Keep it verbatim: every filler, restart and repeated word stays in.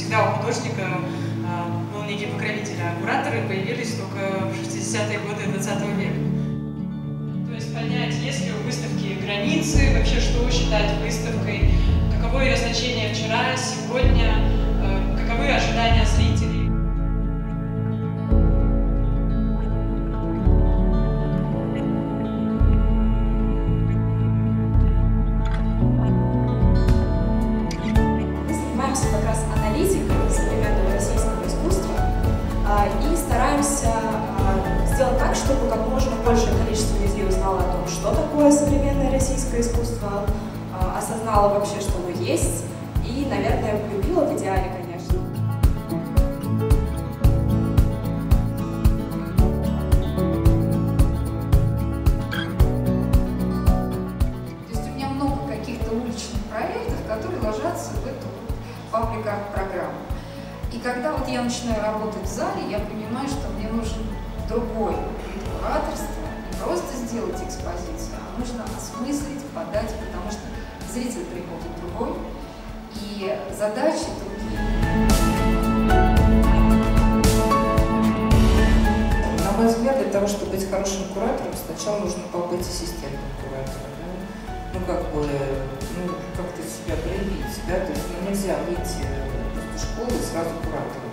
всегда у художника был некий покровитель, а кураторы появились только в шестидесятые годы двадцатого века. То есть понять, есть ли у выставки границы, вообще что считать выставкой, каково ее значение вчера, сегодня, каковы ожидания зрителей. Как раз аналитикой современного российского искусства и стараемся сделать так, чтобы как можно большее количество людей узнало о том, что такое современное российское искусство, осознало вообще, что оно есть, и, наверное, полюбило в идеале, конечно. То есть у меня много каких-то уличных проектов, которые ложатся в эту паблик-арт-программу. И когда вот я начинаю работать в зале, я понимаю, что мне нужен другой вид кураторства, не просто сделать экспозицию, а нужно осмыслить, подать, потому что зритель приходит другой, и задачи другие. На мой взгляд, для того, чтобы быть хорошим куратором, сначала нужно побыть ассистентом куратора. Да? Ну, как бы, ну, как-то себя проявить, да, то есть ну, нельзя выйти из школы и сразу куратором.